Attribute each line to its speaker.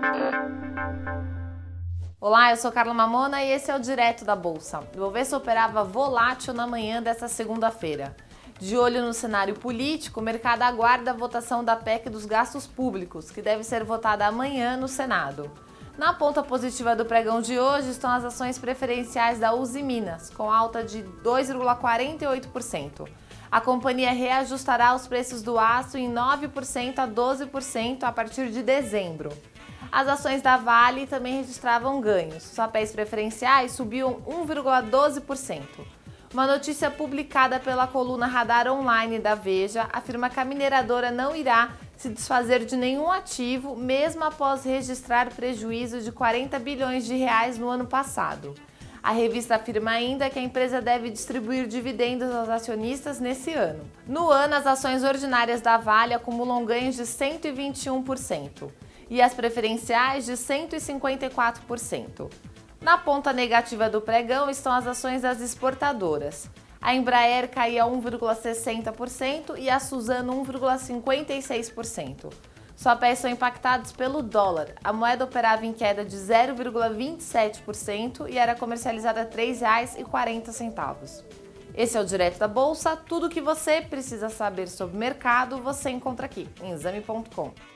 Speaker 1: Olá, eu sou Carla Mamona e esse é o Direto da Bolsa. O Ibovespa operava volátil na manhã desta segunda-feira. De olho no cenário político, o mercado aguarda a votação da PEC dos gastos públicos, que deve ser votada amanhã no Senado. Na ponta positiva do pregão de hoje estão as ações preferenciais da Uzi Minas, com alta de 2,48%. A companhia reajustará os preços do aço em 9% a 12% a partir de dezembro. As ações da Vale também registravam ganhos. Os papéis preferenciais subiam 1,12%. Uma notícia publicada pela coluna Radar Online da Veja afirma que a mineradora não irá se desfazer de nenhum ativo, mesmo após registrar prejuízo de 40 bilhões de reais no ano passado. A revista afirma ainda que a empresa deve distribuir dividendos aos acionistas nesse ano. No ano, as ações ordinárias da Vale acumulam ganhos de 121% e as preferenciais de 154%. Na ponta negativa do pregão estão as ações das exportadoras. A Embraer caía 1,60% e a Suzano 1,56%. Os papéis são impactados pelo dólar. A moeda operava em queda de 0,27% e era comercializada a R$ 3,40. Esse é o Direto da Bolsa. Tudo o que você precisa saber sobre o mercado você encontra aqui em exame.com.